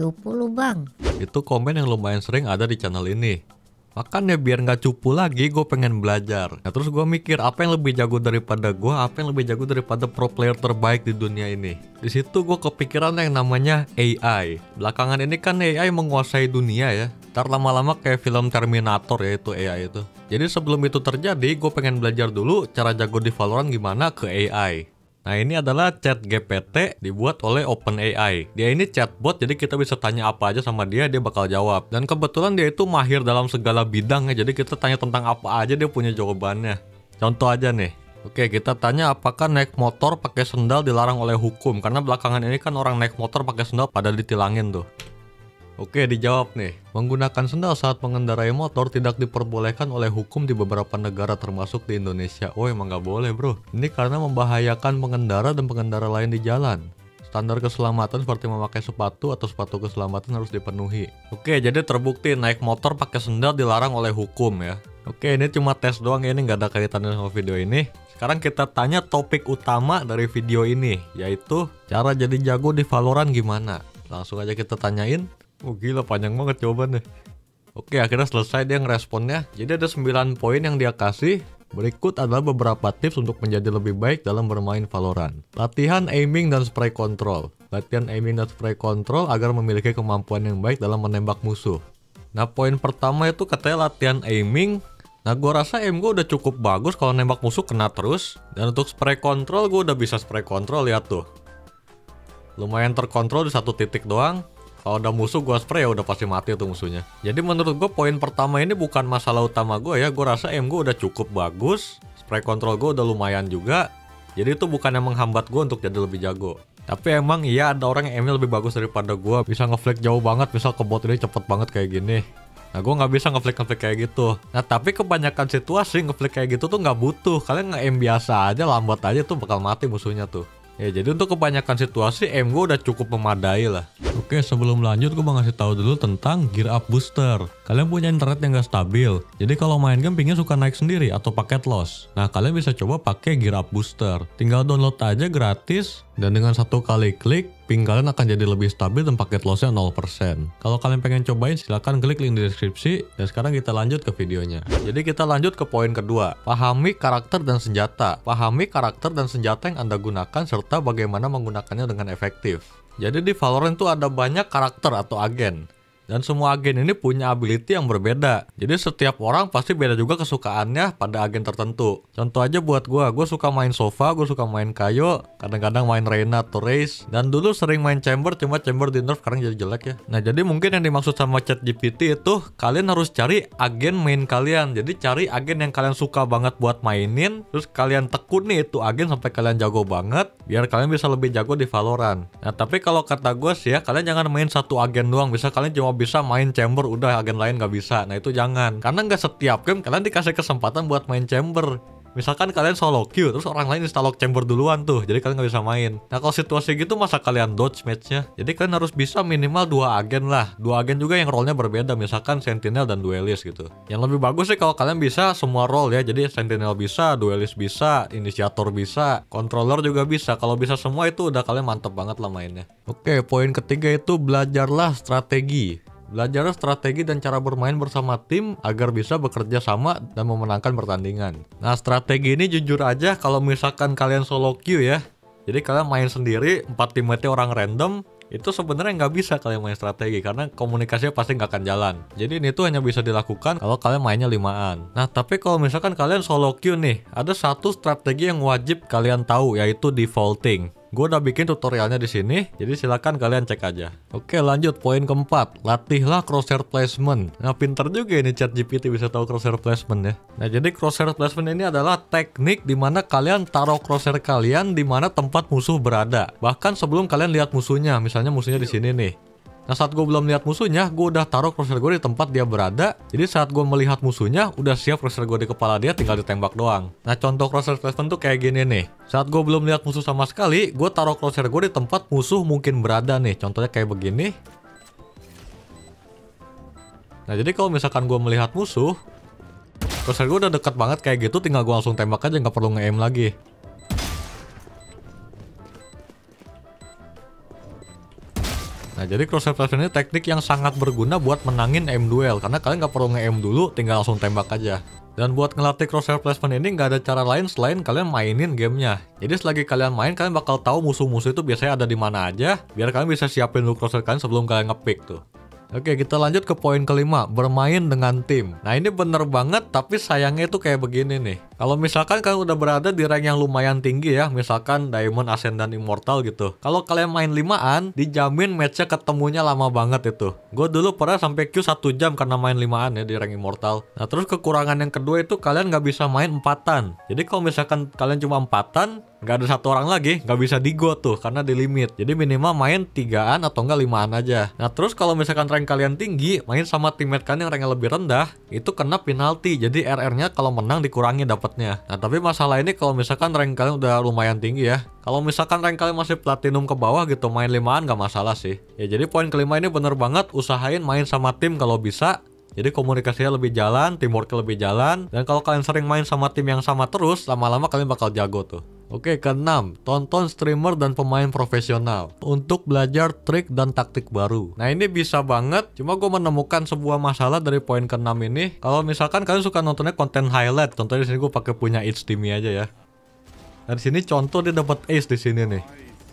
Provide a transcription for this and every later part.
Cupu lu bang. Itu komen yang lumayan sering ada di channel ini. Makanya biar nggak cupu lagi, gue pengen belajar. Nah terus gue mikir apa yang lebih jago daripada gue, apa yang lebih jago daripada pro player terbaik di dunia ini. Di situ gue kepikiran yang namanya AI. Belakangan ini kan AI menguasai dunia ya. Ntar lama-lama kayak film Terminator ya itu AI itu. Jadi sebelum itu terjadi, gue pengen belajar dulu cara jago di Valorant gimana ke AI. Nah ini adalah ChatGPT dibuat oleh OpenAI. Dia ini chatbot, jadi kita bisa tanya apa aja sama dia bakal jawab. Dan kebetulan dia itu mahir dalam segala bidang ya, jadi kita tanya tentang apa aja dia punya jawabannya. Contoh aja nih. Oke, kita tanya apakah naik motor pakai sendal dilarang oleh hukum? Karena belakangan ini kan orang naik motor pakai sendal pada ditilangin tuh. Oke, dijawab nih. Menggunakan sendal saat mengendarai motor tidak diperbolehkan oleh hukum di beberapa negara termasuk di Indonesia. Oh, emang nggak boleh bro. Ini karena membahayakan pengendara dan pengendara lain di jalan. Standar keselamatan seperti memakai sepatu atau sepatu keselamatan harus dipenuhi. Oke, jadi terbukti naik motor pakai sendal dilarang oleh hukum ya. Oke, ini cuma tes doang ya, ini nggak ada kaitannya sama video ini. Sekarang kita tanya topik utama dari video ini, yaitu cara jadi jago di Valorant gimana. Langsung aja kita tanyain. Oh gila, panjang banget jawabannya. Oke, akhirnya selesai dia ngeresponnya. Jadi ada 9 poin yang dia kasih. Berikut adalah beberapa tips untuk menjadi lebih baik dalam bermain Valorant. Latihan aiming dan spray control. Latihan aiming dan spray control agar memiliki kemampuan yang baik dalam menembak musuh. Nah, poin pertama itu katanya latihan aiming. Nah, gue rasa aim gue udah cukup bagus kalau nembak musuh kena terus. Dan untuk spray control, gue udah bisa spray control, lihat tuh. Lumayan terkontrol di satu titik doang. Kalau ada musuh gue spray ya udah pasti mati tuh musuhnya. Jadi menurut gue poin pertama ini bukan masalah utama gue ya. Gue rasa aim gue udah cukup bagus. Spray control gue udah lumayan juga. Jadi itu bukan yang menghambat gue untuk jadi lebih jago. Tapi emang iya ada orang yang aimnya lebih bagus daripada gue. Bisa ngeflick jauh banget. Misal ke bot ini cepet banget kayak gini. Nah gue nggak bisa ngeflick kayak gitu. Nah tapi kebanyakan situasi ngeflick kayak gitu tuh nggak butuh. Kalian nge-aim biasa aja, lambat aja tuh bakal mati musuhnya tuh. Ya jadi untuk kebanyakan situasi aim gue udah cukup memadai lah. Oke, sebelum lanjut gue mau ngasih tahu dulu tentang gear up booster. Kalian punya internet yang gak stabil, jadi kalau main game pingin suka naik sendiri atau paket loss. Nah kalian bisa coba pakai gear up booster. Tinggal download aja gratis, dan dengan satu kali klik ping kalian akan jadi lebih stabil dan paket lossnya 0%. Kalau kalian pengen cobain silahkan klik link di deskripsi. Dan sekarang kita lanjut ke videonya. Jadi kita lanjut ke poin kedua. Pahami karakter dan senjata. Pahami karakter dan senjata yang Anda gunakan serta bagaimana menggunakannya dengan efektif. Jadi di Valorant itu ada banyak karakter atau agen. Dan semua agen ini punya ability yang berbeda. Jadi setiap orang pasti beda juga kesukaannya pada agen tertentu. Contoh aja buat gue suka main Sova, gue suka main Kayo, kadang-kadang main Reyna atau Raze. Dan dulu sering main Chamber, cuma Chamber di nerf sekarang jadi jelek ya. Nah jadi mungkin yang dimaksud sama ChatGPT itu kalian harus cari agen main kalian. Jadi cari agen yang kalian suka banget buat mainin, terus kalian tekuni itu agen sampai kalian jago banget, biar kalian bisa lebih jago di Valorant. Nah tapi kalau kata gue sih ya, kalian jangan main satu agen doang. Bisa kalian cuma bisa main Chamber, udah agen lain nggak bisa. Nah itu jangan, karena nggak setiap game kalian dikasih kesempatan buat main Chamber. Misalkan kalian solo queue, terus orang lain install Chamber duluan tuh, jadi kalian nggak bisa main. Nah kalau situasi gitu masa kalian dodge matchnya? Jadi kalian harus bisa minimal 2 agen lah. 2 agen juga yang role-nya berbeda, misalkan Sentinel dan Duelist gitu. Yang lebih bagus sih kalau kalian bisa semua role ya. Jadi Sentinel bisa, Duelist bisa, Inisiator bisa, Controller juga bisa. Kalau bisa semua itu udah kalian mantep banget lah mainnya. Oke, poin ketiga itu belajarlah strategi. Belajarlah strategi dan cara bermain bersama tim agar bisa bekerja sama dan memenangkan pertandingan. Nah strategi ini jujur aja kalau misalkan kalian solo queue ya, jadi kalian main sendiri, 4 teammate orang random, itu sebenarnya nggak bisa kalian main strategi karena komunikasinya pasti nggak akan jalan. Jadi ini tuh hanya bisa dilakukan kalau kalian mainnya 5-an. Nah tapi kalau misalkan kalian solo queue nih, ada satu strategi yang wajib kalian tahu, yaitu defaulting. Gue udah bikin tutorialnya di sini, jadi silakan kalian cek aja. Oke, lanjut poin keempat, latihlah crosshair placement. Nah, pinter juga ini ChatGPT bisa tahu crosshair placement ya. Nah, jadi crosshair placement ini adalah teknik di mana kalian taruh crosshair kalian di mana tempat musuh berada. Bahkan sebelum kalian lihat musuhnya, misalnya musuhnya di sini nih. Nah saat gue belum lihat musuhnya, gue udah taruh crosshair gue di tempat dia berada. Jadi saat gue melihat musuhnya, udah siap crosshair gue di kepala dia, tinggal ditembak doang. Nah contoh crosshair placement tuh kayak gini nih. Saat gue belum lihat musuh sama sekali, gue taruh crosshair gue di tempat musuh mungkin berada nih. Contohnya kayak begini. Nah jadi kalau misalkan gue melihat musuh, crosshair gue udah deket banget kayak gitu, tinggal gue langsung tembak aja, nggak perlu nge-aim lagi. Nah Nah, jadi crosshair placement ini teknik yang sangat berguna buat menangin aim duel, karena kalian nggak perlu nge-aim dulu, tinggal langsung tembak aja. Dan buat ngelatih crosshair placement ini nggak ada cara lain selain kalian mainin gamenya. Jadi selagi kalian main, kalian bakal tahu musuh-musuh itu biasanya ada di mana aja, biar kalian bisa siapin dulu crosshair kalian sebelum kalian ngepick tuh. Oke, kita lanjut ke poin kelima, bermain dengan tim. Nah, ini bener banget, tapi sayangnya itu kayak begini nih. Kalau misalkan kalian udah berada di rank yang lumayan tinggi ya, misalkan Diamond, Ascendant, Immortal gitu. Kalau kalian main 5an, dijamin matchnya ketemunya lama banget itu. Gue dulu pernah sampai queue 1 jam karena main 5an ya di rank Immortal. Nah, terus kekurangan yang kedua itu kalian nggak bisa main 4an. Jadi kalau misalkan kalian cuma 4an, nggak ada satu orang lagi, nggak bisa di-go tuh karena di limit. Jadi minimal main 3an atau enggak 5an aja. Nah, terus kalau misalkan rank kalian tinggi, main sama teammate kalian yang ranknya lebih rendah, itu kena penalti. Jadi RR-nya kalau menang dikurangi dapatnya. Nah, tapi masalah ini kalau misalkan rank kalian udah lumayan tinggi ya. Kalau misalkan rank kalian masih platinum ke bawah gitu, main 5an nggak masalah sih. Ya, jadi poin kelima ini bener banget, usahain main sama tim kalau bisa. Jadi komunikasinya lebih jalan, teamworknya lebih jalan. Dan kalau kalian sering main sama tim yang sama terus, lama-lama kalian bakal jago tuh. Oke, keenam, tonton streamer dan pemain profesional untuk belajar trik dan taktik baru. Nah, ini bisa banget, cuma gue menemukan sebuah masalah dari poin keenam ini. Kalau misalkan kalian suka nontonnya konten highlight, contohnya di sini gue pakai punya HDMI aja ya. Nah, di sini contoh dia dapat ace di sini nih.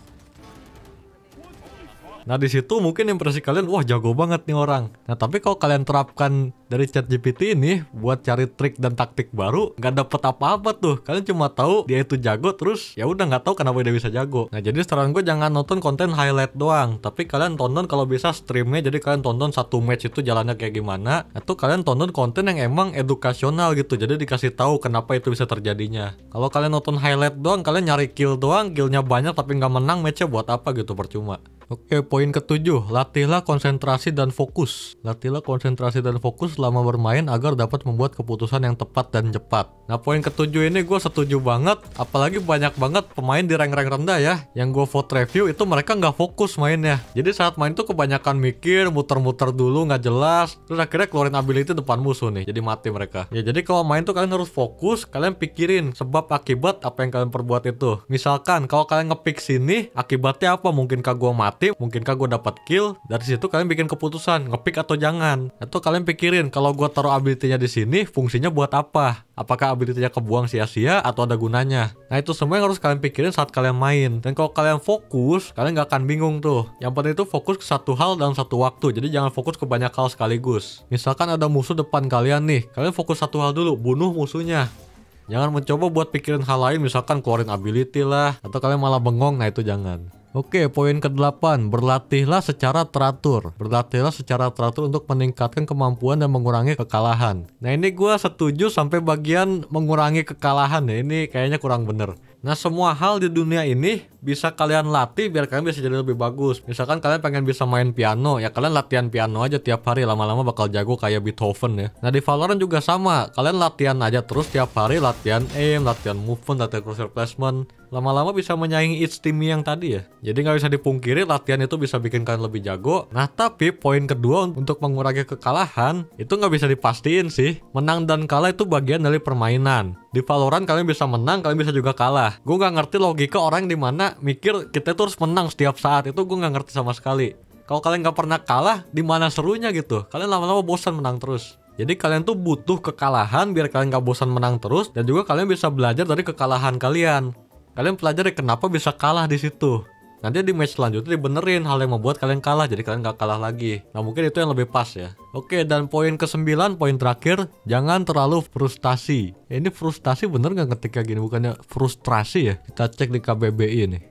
Nah, di situ mungkin impresi kalian, wah jago banget nih orang. Nah, tapi kalau kalian terapkan dari ChatGPT ini buat cari trik dan taktik baru, nggak dapet apa-apa tuh. Kalian cuma tahu dia itu jago, terus ya udah nggak tahu kenapa dia bisa jago. Nah, jadi saran gue jangan nonton konten highlight doang, tapi kalian tonton kalau bisa streamnya. Jadi kalian tonton satu match itu jalannya kayak gimana, atau kalian tonton konten yang emang edukasional gitu. Jadi dikasih tahu kenapa itu bisa terjadinya. Kalau kalian nonton highlight doang, kalian nyari kill doang, killnya banyak tapi nggak menang, matchnya buat apa gitu, percuma. Oke, poin ketujuh, latihlah konsentrasi dan fokus. Latihlah konsentrasi dan fokus selama bermain agar dapat membuat keputusan yang tepat dan cepat. Nah, poin ketujuh ini gue setuju banget, apalagi banyak banget pemain di rank-rank rendah ya, yang gue vote review itu mereka nggak fokus mainnya. Jadi saat main tuh kebanyakan mikir, muter-muter dulu nggak jelas, terus akhirnya keluarin ability depan musuh nih, jadi mati mereka. Ya, jadi kalau main tuh kalian harus fokus, kalian pikirin sebab akibat apa yang kalian perbuat itu. Misalkan kalau kalian ngepick sini, akibatnya apa? Mungkinkah gue mati? Mungkinkah gue dapat kill? Dari situ kalian bikin keputusan ngepick atau jangan. Atau kalian pikirin kalau gue taruh ability-nya di sini fungsinya buat apa? Apakah ability-nya kebuang sia-sia atau ada gunanya? Nah, itu semua yang harus kalian pikirin saat kalian main. Dan kalau kalian fokus, kalian gak akan bingung tuh. Yang penting itu fokus ke satu hal dalam satu waktu. Jadi jangan fokus ke banyak hal sekaligus. Misalkan ada musuh depan kalian nih, kalian fokus satu hal dulu, bunuh musuhnya. Jangan mencoba buat pikirin hal lain, misalkan keluarin ability lah, atau kalian malah bengong. Nah, itu jangan. Oke, poin ke-8, berlatihlah secara teratur. Berlatihlah secara teratur untuk meningkatkan kemampuan dan mengurangi kekalahan. Nah, ini gue setuju sampai bagian mengurangi kekalahan ya, ini kayaknya kurang bener. Nah, semua hal di dunia ini bisa kalian latih biar kalian bisa jadi lebih bagus. Misalkan kalian pengen bisa main piano, ya kalian latihan piano aja tiap hari, lama-lama bakal jago kayak Beethoven ya. Nah, di Valorant juga sama, kalian latihan aja terus tiap hari, latihan aim, latihan movement, latihan crosshair placement. Lama-lama bisa menyaingi HDMI yang tadi ya. Jadi nggak bisa dipungkiri latihan itu bisa bikin kalian lebih jago. Nah, tapi poin kedua untuk mengurangi kekalahan itu nggak bisa dipastiin sih. Menang dan kalah itu bagian dari permainan. Di Valorant kalian bisa menang, kalian bisa juga kalah. Gue nggak ngerti logika orang di mana mikir kita itu harus menang setiap saat. Itu gue nggak ngerti sama sekali. Kalau kalian nggak pernah kalah, di mana serunya gitu? Kalian lama-lama bosan menang terus. Jadi kalian tuh butuh kekalahan biar kalian nggak bosan menang terus, dan juga kalian bisa belajar dari kekalahan kalian. Kalian pelajari kenapa bisa kalah di situ. Nanti di match selanjutnya dibenerin hal yang membuat kalian kalah, jadi kalian gak kalah lagi. Nah, mungkin itu yang lebih pas ya. Oke, dan poin ke-9, poin terakhir, jangan terlalu frustasi. Ini frustasi bener gak ketika gini? Bukannya frustrasi ya? Kita cek di KBBI nih.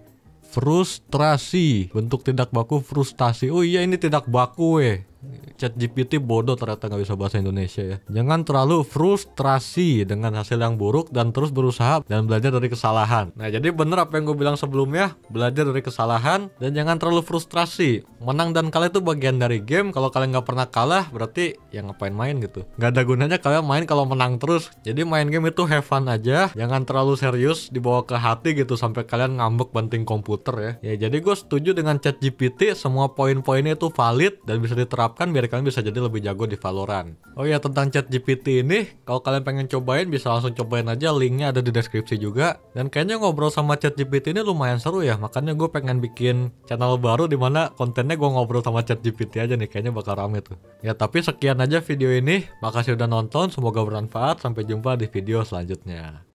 Frustrasi, bentuk tidak baku frustasi. Oh iya, ini tidak baku ChatGPT bodoh ternyata nggak bisa bahasa Indonesia ya. Jangan terlalu frustrasi dengan hasil yang buruk dan terus berusaha dan belajar dari kesalahan. Nah, jadi bener apa yang gue bilang sebelumnya, belajar dari kesalahan dan jangan terlalu frustrasi. Menang dan kalah itu bagian dari game. Kalau kalian nggak pernah kalah, berarti ya ngapain main gitu. Nggak ada gunanya kalian main kalau menang terus. Jadi main game itu have fun aja, jangan terlalu serius dibawa ke hati gitu sampai kalian ngambek banting komputer ya. Ya, jadi gue setuju dengan ChatGPT, semua poin-poinnya itu valid dan bisa diterapkan biar kalian bisa jadi lebih jago di Valorant. Oh ya, tentang ChatGPT ini, kalau kalian pengen cobain bisa langsung cobain aja, linknya ada di deskripsi juga. Dan kayaknya ngobrol sama ChatGPT ini lumayan seru ya, makanya gue pengen bikin channel baru dimana kontennya gue ngobrol sama ChatGPT aja nih, kayaknya bakal rame tuh. Ya tapi sekian aja video ini, makasih udah nonton, semoga bermanfaat, sampai jumpa di video selanjutnya.